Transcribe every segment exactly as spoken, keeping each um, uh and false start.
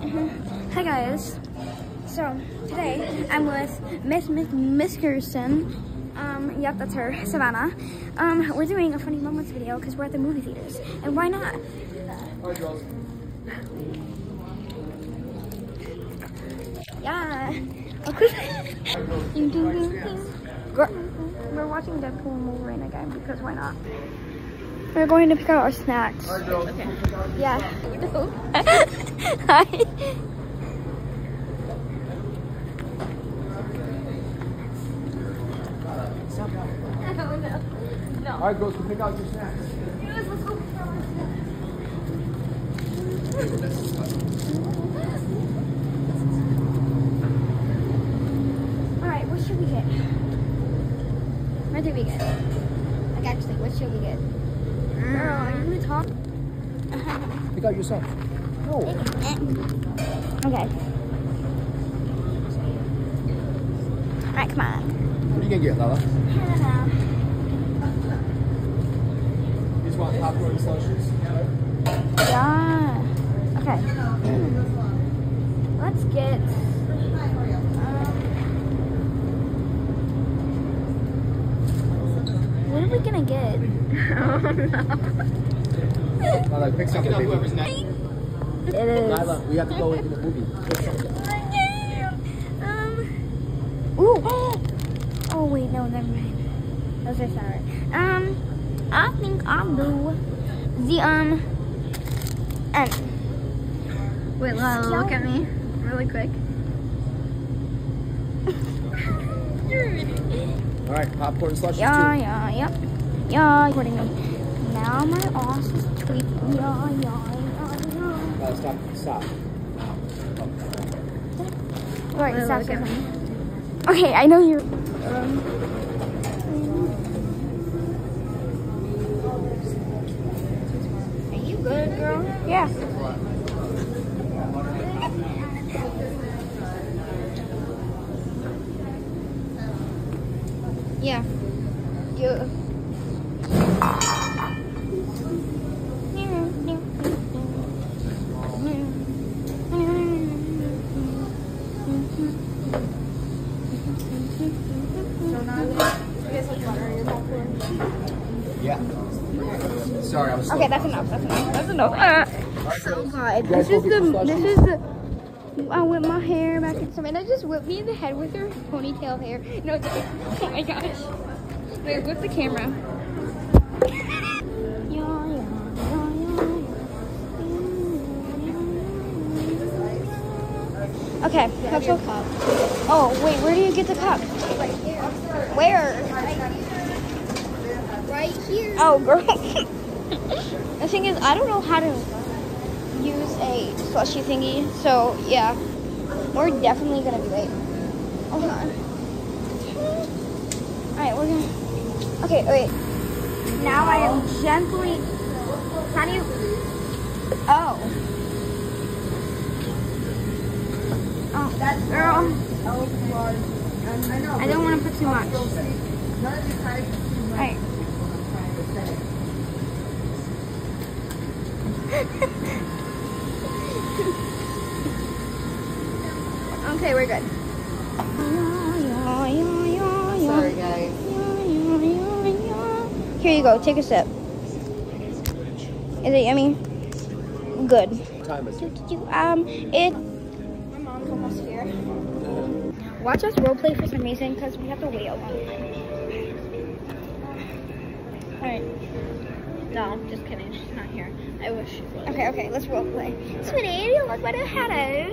Hi guys. So today I'm with Miss Miss Miss Kirsten. Um, yep, that's her, Savannah. Um, we're doing a funny moments video because we're at the movie theaters, and why not? Yeah. We're watching Deadpool and Wolverine again because why not? We're going to pick out our snacks. Okay. Yeah. Hi. Oh, no. No. All right, girls, we'll pick out your snacks. Yes, let's go pick out our snacks. All right, what should we get? What did we get? Like, actually, what should we get? Girl, are you gonna talk? Pick out yourself. No. Okay. All right, come on. What are you gonna get, Lala? I don't know. You just want popcorn and slushies? Yeah. Okay. Let's get. Um, what are we gonna get? Oh no. Lala, pick something, baby. It is. Lila, we have to go into the movie. Pick something. Um. Ooh. Oh wait, no, never mind. Those are sour. Um, I think I'll do the um. And wait, Lila, look at me really quick. You're an idiot. All right, popcorn and slushies Yeah, too. yeah, yep. Yeah, recording them. Now my ass is tweaking. Yeah, yeah, yeah, yeah. Lala, stop, stop. Alright, Lila, stop, look at stop. me. Okay, I know you're. Um, Are you good, girl? Yeah. Yeah. You. Yeah. Sorry, I was slow. Okay, that's enough. That's enough. That's enough. Uh, so God, this go is get the. some This slushies? is the. I whip my hair back in some, and I just whipped me in the head with her ponytail hair. No, it's okay. Oh my gosh. Wait, whip the camera. Okay, let's go. Oh, wait, where do you get the cup? Where? Right here. Oh, girl. The thing is, I don't know how to use a slushy thingy, so yeah, we're definitely gonna be late. Hold on. Alright, we're gonna. Okay, wait. Now I am gently. How do you. Oh. Oh, that girl. I don't want to put too much. Alright. Okay, we're good. Sorry, guys. Here you go, take a sip. Is it yummy? Good. Time is it? Um, it. My mom's almost here. Watch us roleplay for some reason because we have to wait a long time. Alright. No, just kidding. She's not here. I wish she was. Okay, okay, let's roleplay. Sweetie, look what I had.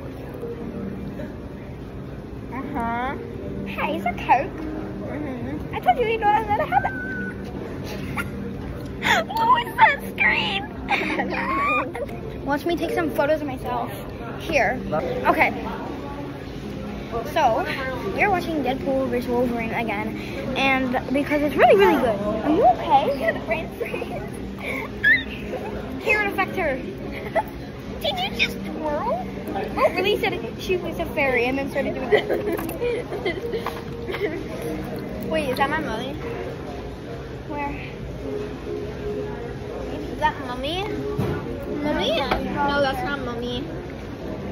Uh-huh. Hey, is a Coke? Mm-hmm. I told you you know I'm gonna have it. What was that scream? Watch me take some photos of myself. Here. Okay. So, we're watching Deadpool versus Wolverine again, and because it's really, really good. Are you okay? Yeah, the brain freeze. Here, it affect her. Did you just twirl? Oh, really said it, she was a fairy and then started doing that. Wait, is that my mummy? Where? Is that mummy? Mummy? No, that's not mummy.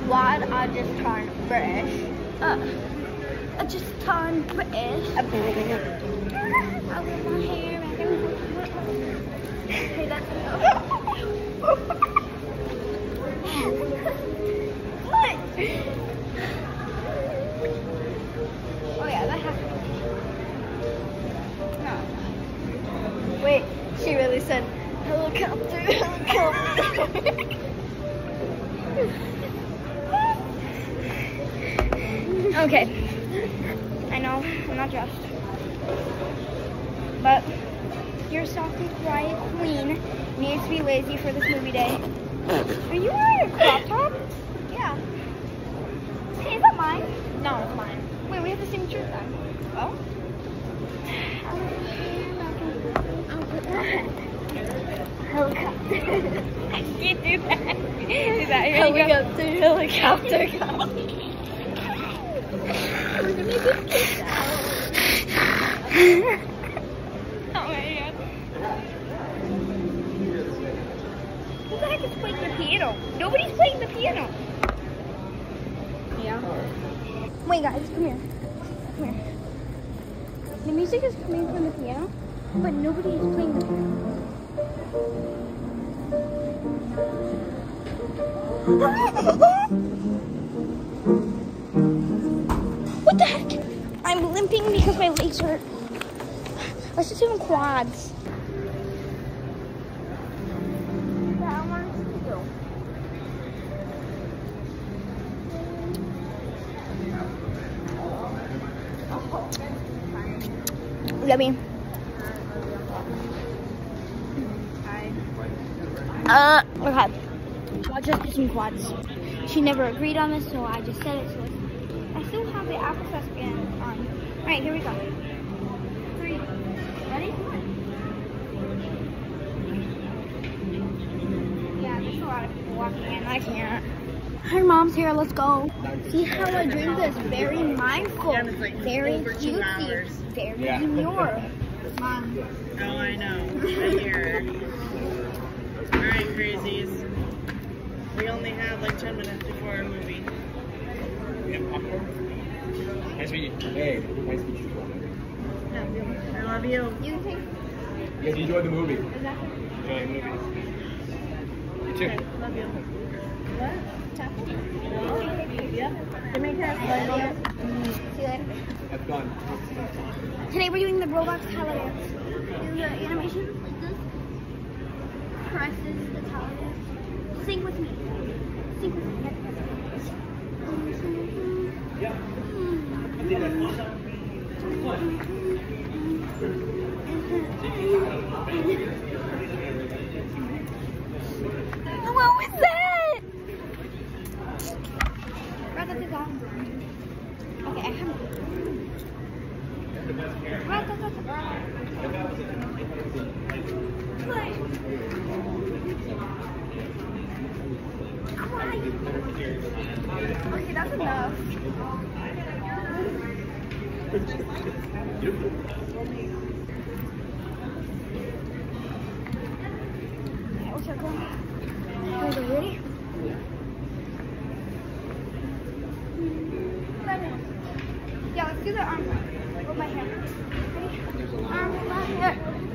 Quad, I just turned British. Uh, I just turned British. A British. I wear my hair back and Hey, that's What? Oh yeah, that happened. No. Wait, she really said helicopter, helicopter. Okay. I know, I'm not dressed. But your soft and quiet queen needs to be lazy for this movie day. Are you wearing a crop top? Yeah. Hey, is that mine? No, it's mine. Wait, we have the same shirt then. Oh? Helicopter. I can't do that. Do that. Here Helicopter. you go. Helicopter. Go. Oh my god. Who the heck is playing the piano? Nobody's playing the piano. Yeah. Wait, guys, come here. Come here. The music is coming from the piano, but nobody is playing the piano. What the heck? I'm limping because my legs hurt. Let's just do in quads. Yeah, I want to go. Yummy. Uh, okay. I'll just do some quads. She never agreed on this, so I just said it. So I still have the apple band on. All right, here we go. Three. Ready? Yeah, there's a lot of people walking in. I can't. Her mom's here. Let's go. See how I drink this? Very mindful. Yeah, it's like very over two cutesy. hours. Very Yeah. demure. Mom. Oh, I know. I hear. Alright, crazies. We only have like ten minutes before our movie. Nice to meet you. Hey, nice to meet you. I love you. You think? You guys enjoyed the movie. Is that Enjoy the movie. You too. Love you. What? Yeah. They make us See you later. Have fun. Today we're doing the Roblox Tala dance. Do the animation like this. Presses the Tala dance. Sing with me. Sing with me. Yeah. What was that? Ra-ta-ta-ta. Okay, I have. Ra-ta-ta-ta. Play. Okay, that's enough. Okay, what's your goal? Are you ready? Seven. Yeah, let's do the arm with my hair. Ready? Arm with my hair.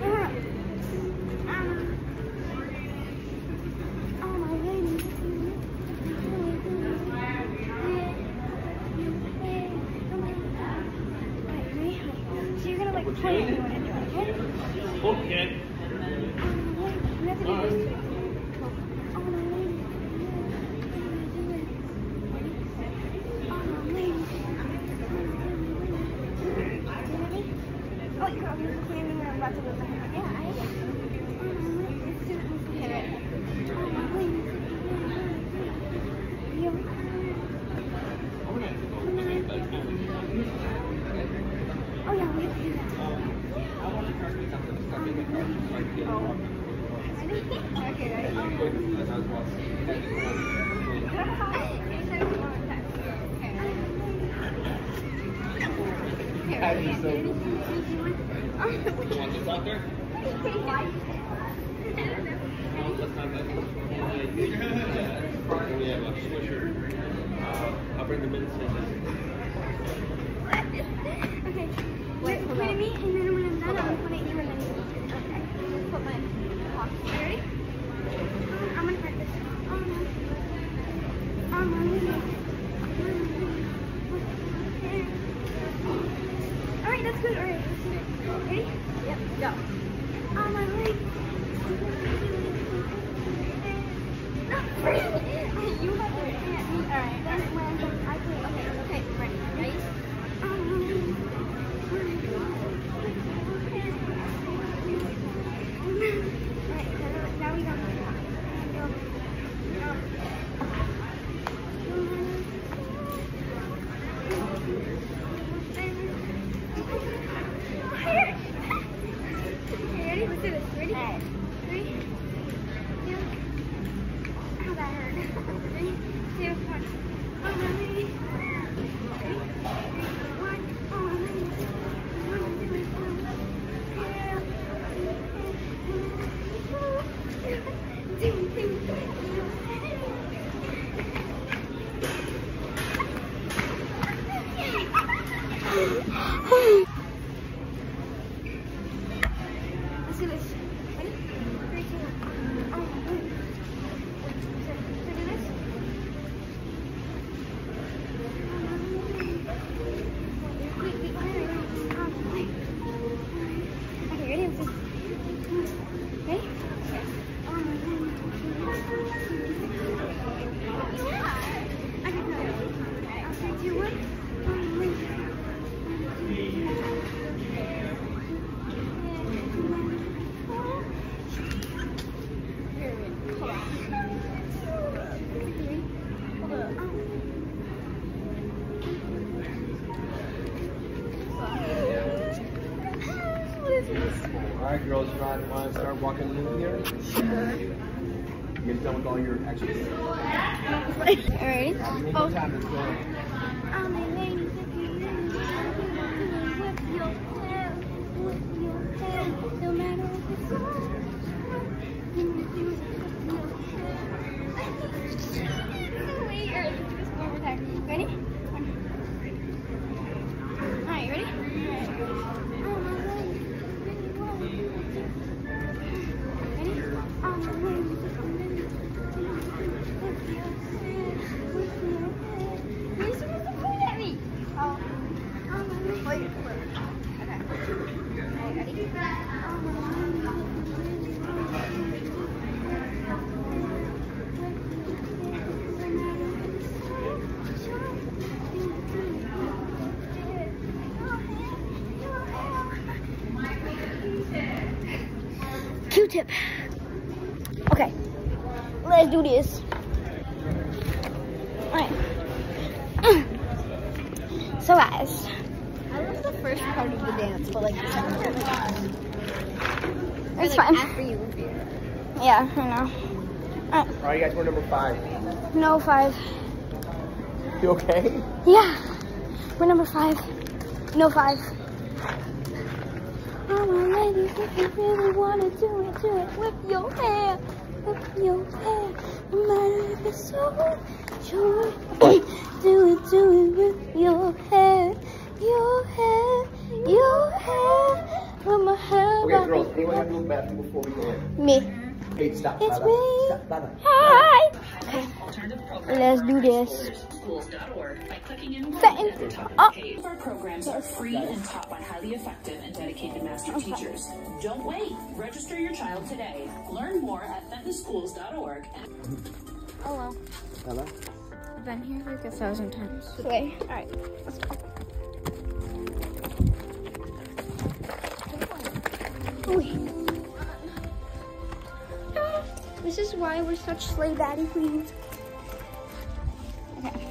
Arm. Oh my goodness. Alright, ready? So you're gonna like play it when you want to do it, okay? Okay. You have to do this. Oh my goodness. Oh, you can open the can when I'm about to lose my hair. Yeah, I am. Let's do it. Okay, ready? Oh my goodness. You. Oh yeah, we have to do that. Oh. Ready? Okay, ready? That'd be so cool. Ready? bring them in. Okay. Wait, put it me, and then when I'm done, I'll put it you, and then you. Okay. Put my box. You ready? I'm gonna practice. Oh no. Oh no. All right, that's good. All right, let's do it. Ready? Yep. Go. On my leg. Not free. You have to. All right. Then when I play. Okay. Okay. Ready? Ready? Let's do this. Ready? Three, two, one. Oh, oh. Should we do this? Wait, wait, wait, wait, wait. Okay, ready? Ready? Yes. Yeah. Okay, go. Three, two, one. Alright, girls, you want to start walking in here? Sure. You get done with all your exercises. Alright. Oh. Time to go. I'm a lady, whip your tail, whip your tail, no matter if it's hard. Wait, or just one more time. Ready? Alright, ready? Q-tip. Okay, let's do this. Alright. So guys, I love the first part of the dance, but like the second part. it's like fine. After you appear. Yeah, I know. Alright, Alright, you guys, we're number five. no five. You okay? Yeah, we're number five. No five. Oh my lady, if you really wanna do it, do it. Whip your hair, whip your hair. No matter if it's so short. Do it, do it with your hair, your hair, your hair. With my hair. Okay, girls, anyone have to go to the bathroom before we go in? Me. Hey, stop. It's Lala. me. Stop, Lala. Hi. Okay, let's do this. Setting up. Our programs are free and taught by highly effective and dedicated master teachers. Don't wait. Register your child today. Learn more at fenton schools dot org. Oh well. Lala? I've been here like a thousand times. Wait. All right. Let's go. Wait. This is why we're such slave daddy queens. Okay.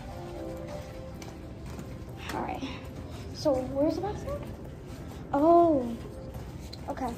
All right. So where's the bathroom? Oh. Okay.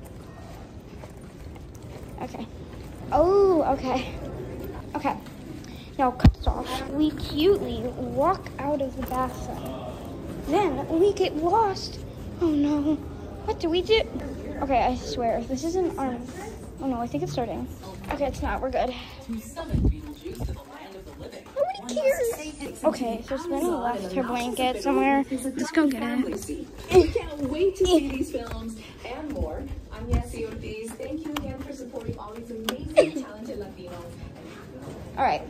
Okay. Oh. Okay. Okay. Now cuts off. We cutely walk out of the bathroom. Then we get lost. Oh no. What do we do? Okay, I swear, this isn't our... Oh no, I think it's starting. Okay, it's not. We're good. To summon Beetlejuice to the land of the living. What are we Okay, so Savannah left her blanket somewhere. Let's go get it. We can't wait to see these films and more. I'm Yessie Ortiz. Thank you again for supporting all these amazing, talented Latinos. All right.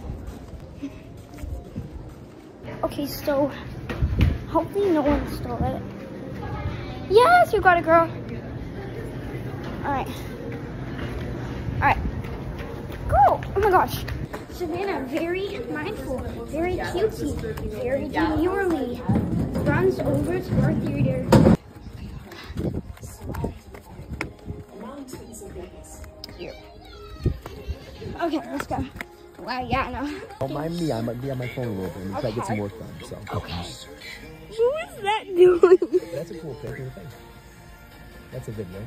Okay, so hopefully no one stole it. Yes, you got it, girl. All right. All right. Go. Oh my gosh. Savannah, very mindful, very cutesy, very demurely, runs over to our theater. Here. Okay, let's go. Wow, yeah, no. Don't mind me, I might be on my phone a little bit. I'm trying to get some work done, so. Okay. Who is that doing? That's a cool picture thing. That's a video.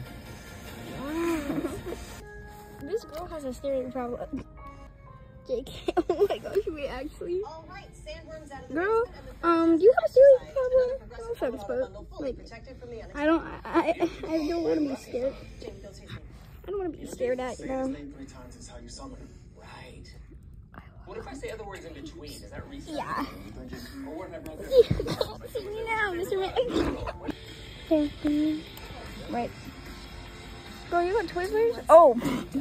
This girl has a staring problem. J K, oh my gosh, we actually. Girl, um, do you have a staring problem? No offense, but like, I don't, I, I don't want to be scared. I don't want to be stared at, you know. What if I say other words in between? Is that reason? Yeah. Or what if I broke it? See me now, Mister Man. Okay. Right. Girl, you got Twizzlers? Oh.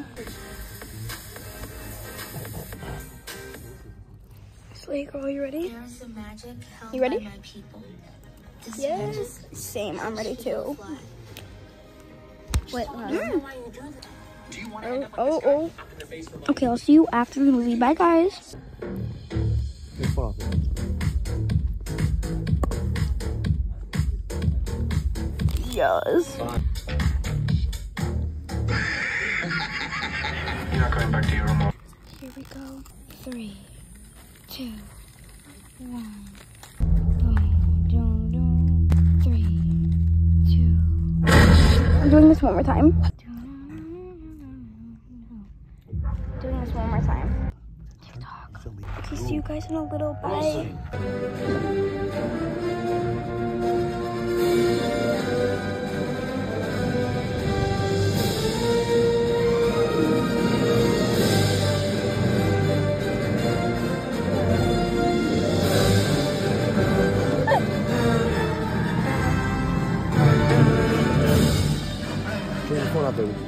Slay, girl, you ready? You ready? Yes. Same, I'm ready too. Wait, mm. Oh, oh, oh. Okay, I'll see you after the movie. Bye, guys. Yes. You're not going back to your room. Here we go. Three, two, one. Boom, doom, doom. Three, two. I'm doing this one more time. Doing this one more time. TikTok. Okay, see you guys in a little. Bye. Turn your phone off, baby.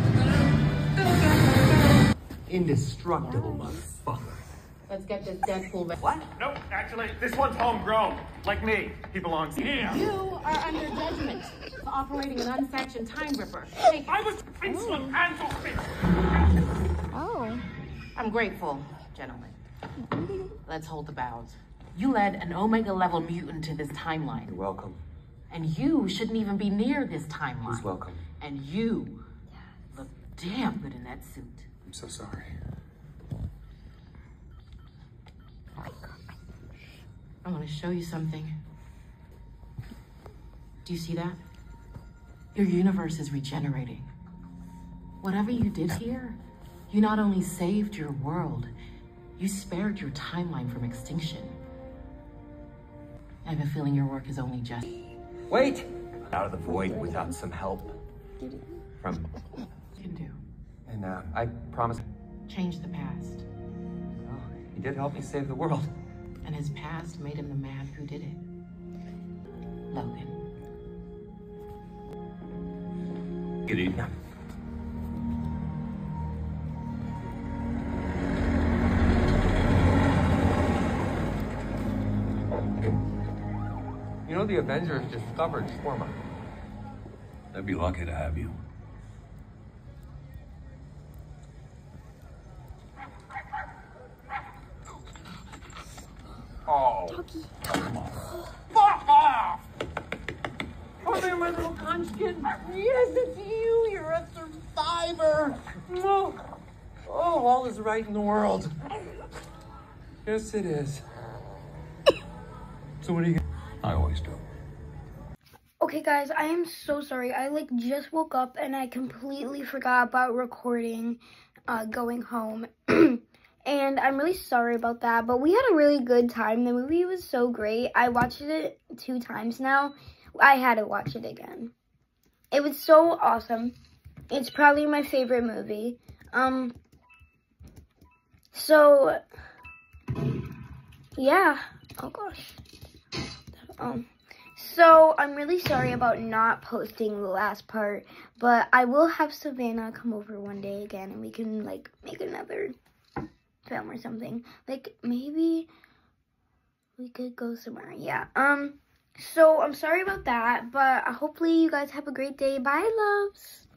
Indestructible motherfucker. Let's get this Deadpool back. What? Nope, actually, this one's homegrown. Like me. He belongs here. You are under judgment for operating an unsanctioned time ripper. Hey, I was insolent and so Oh. I'm grateful, gentlemen. Let's hold the bows. You led an Omega level mutant to this timeline. You're welcome. And you shouldn't even be near this timeline. Who's welcome? And you look damn good in that suit. I'm so sorry. I want to show you something. Do you see that? Your universe is regenerating. Whatever you did here, you not only saved your world, you spared your timeline from extinction. I have a feeling your work is only just... Wait! Out of the void without some help from... You can do. And uh, I promise... Change the past. Oh, he did help me save the world. And his past made him the man who did it. Logan. Good evening. You know the Avengers discovered Shawarma. They'd be lucky to have you. Oh, come on. Fuck off! Oh, there, my little munchkin. Yes, it's you. You're a survivor. Oh, oh, all is right in the world. Yes, it is. So what do you... I always do. Okay, guys, I am so sorry. I, like, just woke up and I completely forgot about recording uh, going home. And I'm really sorry about that, but we had a really good time. The movie was so great. I watched it two times now. I had to watch it again. It was so awesome. It's probably my favorite movie. Um, so, yeah. Oh gosh. Um. So I'm really sorry about not posting the last part, but I will have Savannah come over one day again, and we can like make another film or something. Like maybe we could go somewhere. Yeah. Um. So I'm sorry about that, but hopefully you guys have a great day. Bye, loves.